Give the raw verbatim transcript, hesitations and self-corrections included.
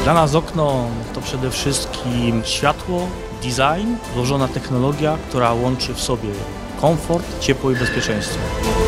Dla nas okno to przede wszystkim światło, design, złożona technologia, która łączy w sobie komfort, ciepło i bezpieczeństwo.